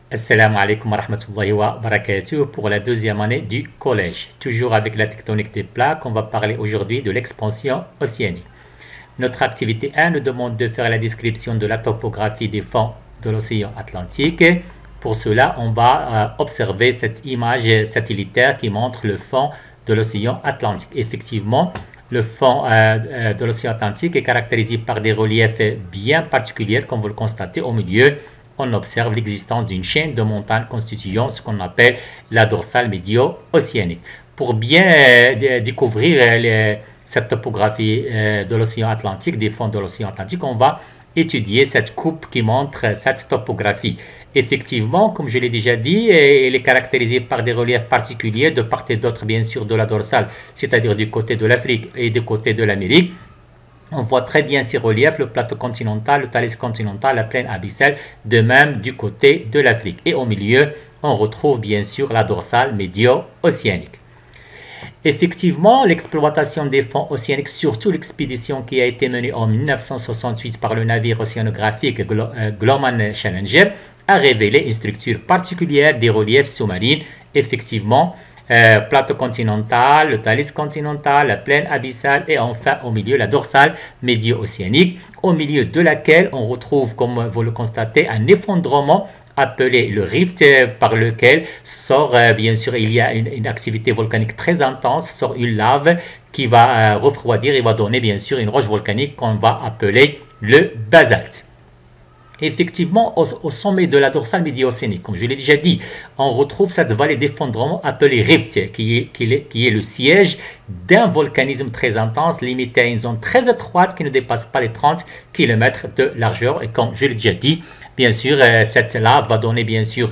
Assalamu alaikum wa rahmatullahi wa barakatuh pour la deuxième année du collège. Toujours avec la tectonique des plaques, on va parler aujourd'hui de l'expansion océanique. Notre activité 1 nous demande de faire la description de la topographie des fonds de l'océan Atlantique. Pour cela, on va observer cette image satellitaire qui montre le fond de l'océan Atlantique. Effectivement, le fond de l'océan Atlantique est caractérisé par des reliefs bien particuliers, comme vous le constatez au milieu. On observe l'existence d'une chaîne de montagnes constituant ce qu'on appelle la dorsale médio-océanique. Pour bien découvrir cette topographie de l'océan Atlantique, des fonds de l'océan Atlantique, on va étudier cette coupe qui montre cette topographie. Effectivement, comme je l'ai déjà dit, elle est caractérisée par des reliefs particuliers de part et d'autre, bien sûr, de la dorsale, c'est-à-dire du côté de l'Afrique et du côté de l'Amérique. On voit très bien ces reliefs, le plateau continental, le talus continental, la plaine abyssale, de même du côté de l'Afrique. Et au milieu, on retrouve bien sûr la dorsale médio-océanique. Effectivement, l'exploitation des fonds océaniques, surtout l'expédition qui a été menée en 1968 par le navire océanographique Glomman Challenger, a révélé une structure particulière des reliefs sous-marins. Effectivement, plateau continental, le talus continental, la plaine abyssale et enfin au milieu la dorsale médio-océanique, au milieu de laquelle on retrouve, comme vous le constatez, un effondrement appelé le rift, par lequel sort, bien sûr, il y a une activité volcanique très intense, sort une lave qui va refroidir et va donner bien sûr une roche volcanique qu'on va appeler le basalte. Effectivement, au sommet de la dorsale médio-océanique, comme je l'ai déjà dit, on retrouve cette vallée d'effondrement appelée rift, qui est le siège d'un volcanisme très intense, limité à une zone très étroite qui ne dépasse pas les 30 km de largeur. Et comme je l'ai déjà dit, bien sûr, cette lave va donner bien sûr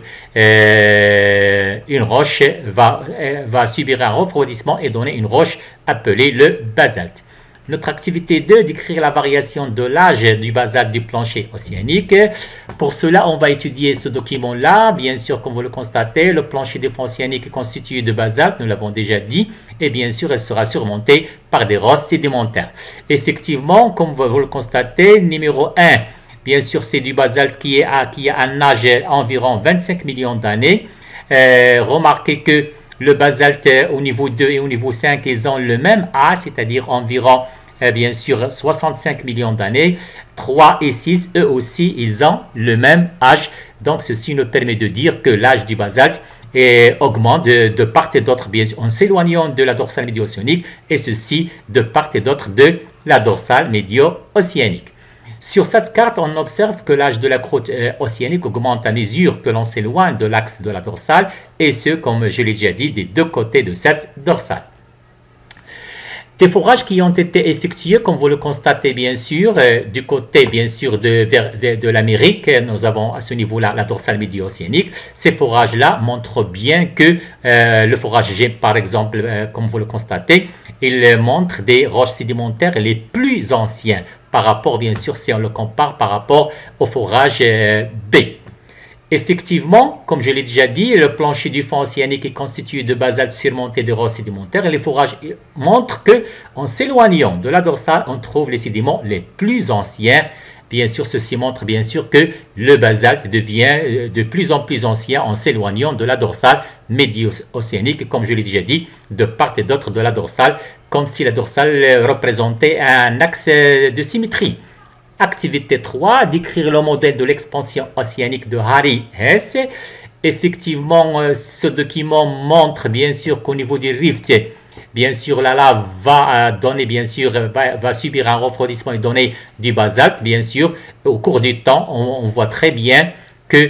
une roche, va subir un refroidissement et donner une roche appelée le basalte. Notre activité 2, décrire la variation de l'âge du basalte du plancher océanique. Pour cela, on va étudier ce document-là. Bien sûr, comme vous le constatez, le plancher du fond océanique est constitué de basalte, nous l'avons déjà dit, et bien sûr, elle sera surmontée par des roches sédimentaires. Effectivement, comme vous le constatez, numéro 1, bien sûr, c'est du basalte qui a un âge environ 25 millions d'années. Remarquez que le basalte au niveau 2 et au niveau 5, ils ont le même âge, c'est-à-dire environ, bien sûr, 65 millions d'années. 3 et 6, eux aussi, ils ont le même âge. Donc, ceci nous permet de dire que l'âge du basalte augmente de part et d'autre, bien sûr, en s'éloignant de la dorsale médio-océanique, et ceci de part et d'autre de la dorsale médio-océanique. Sur cette carte, on observe que l'âge de la croûte océanique augmente à mesure que l'on s'éloigne de l'axe de la dorsale, et ce, comme je l'ai déjà dit, des deux côtés de cette dorsale. Des forages qui ont été effectués, comme vous le constatez bien sûr, du côté bien sûr de l'Amérique, nous avons à ce niveau-là la dorsale médio-océanique. Ces forages-là montrent bien que le forage G, par exemple, comme vous le constatez, il montre des roches sédimentaires les plus anciens par rapport, bien sûr, si on le compare par rapport au forage B. Effectivement, comme je l'ai déjà dit, le plancher du fond océanique est constitué de basalte surmonté de roches sédimentaires et les forages montrent que, en s'éloignant de la dorsale, on trouve les sédiments les plus anciens. Bien sûr, ceci montre bien sûr que le basalte devient de plus en plus ancien en s'éloignant de la dorsale médio-océanique, comme je l'ai déjà dit, de part et d'autre de la dorsale, comme si la dorsale représentait un axe de symétrie. Activité 3, décrire le modèle de l'expansion océanique de Harry Hess. Effectivement, ce document montre bien sûr qu'au niveau du rift, bien sûr, la lave va donner, bien sûr, va subir un refroidissement et donner du basalte, bien sûr. Au cours du temps, on voit très bien que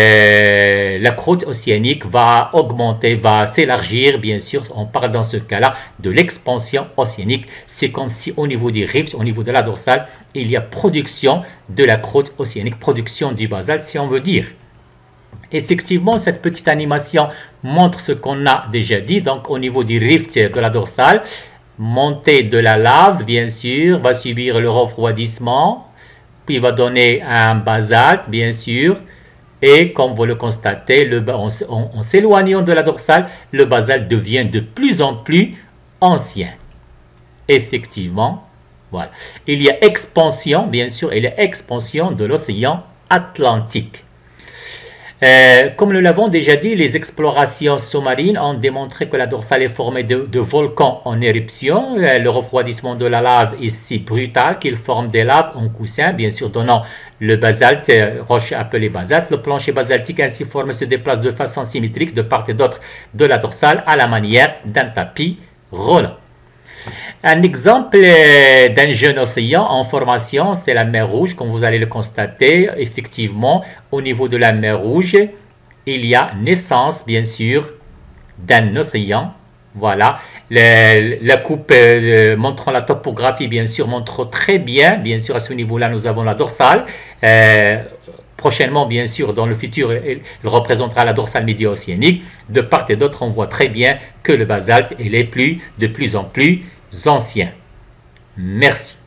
la croûte océanique va augmenter, va s'élargir, bien sûr, on parle dans ce cas-là de l'expansion océanique. C'est comme si au niveau du rift, au niveau de la dorsale, il y a production de la croûte océanique, production du basalte, si on veut dire. Effectivement, cette petite animation montre ce qu'on a déjà dit. Donc, au niveau du rift de la dorsale, montée de la lave, bien sûr, va subir le refroidissement, puis va donner un basalte, bien sûr. Et comme vous le constatez, en s'éloignant de la dorsale, le basalte devient de plus en plus ancien. Effectivement, voilà. Il y a expansion, bien sûr, il y a expansion de l'océan Atlantique. Comme nous l'avons déjà dit, les explorations sous-marines ont démontré que la dorsale est formée de volcans en éruption. Le refroidissement de la lave est si brutal qu'il forme des laves en coussin, bien sûr donnant le basalte, roche appelée basalte. Le plancher basaltique ainsi formé se déplace de façon symétrique de part et d'autre de la dorsale à la manière d'un tapis roulant. Un exemple d'un jeune océan en formation, c'est la mer Rouge, comme vous allez le constater. Effectivement, au niveau de la mer Rouge, il y a naissance, bien sûr, d'un océan. Voilà, la coupe montrant la topographie, bien sûr, montre très bien. Bien sûr, à ce niveau-là, nous avons la dorsale. Prochainement, bien sûr, dans le futur, il représentera la dorsale médio-océanique. De part et d'autre, on voit très bien que le basalte est de plus en plus ancien. Merci.